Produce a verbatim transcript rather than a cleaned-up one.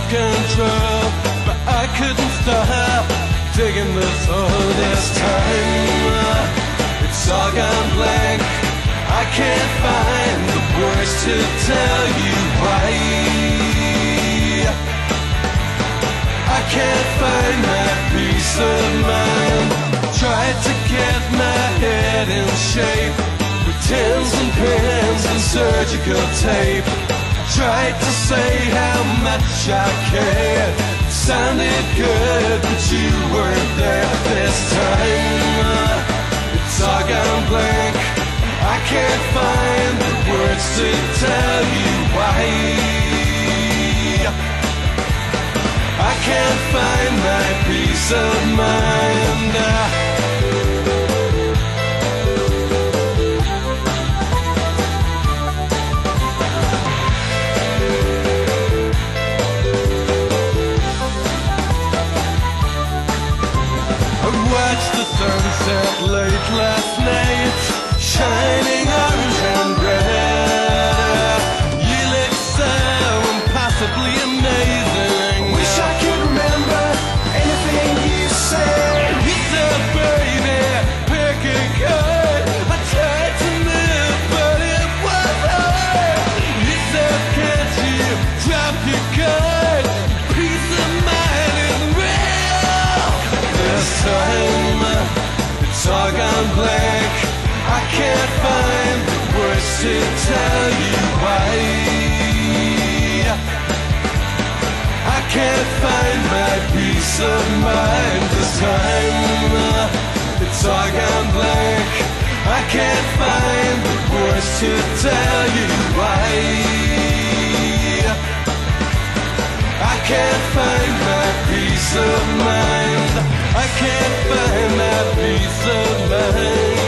control, but I couldn't stop digging this hole this time. It's all gone blank. I can't find the words to tell you why. I can't find my peace of mind. Tried to get my head in shape with tins and pins and surgical tape. Tried to say how much I cared. It sounded good, but you weren't there this time. It's all gone blank. I can't find the words to tell you why. I can't find my peace of mind. I watched the sunset late last night, shining orange and red. You look so impossibly amazing. Wish I could remember anything you said. You said, baby, pick a card. I tried to move, but it was hard. You said, can't you drop your card? Peace of mind is real. This time, it's all gone blank. I can't find the words to tell you why. I can't find my peace of mind this time. It's all gone blank. I can't find the words to tell you why. I can't find my peace of mind. I can't find my peace of mind.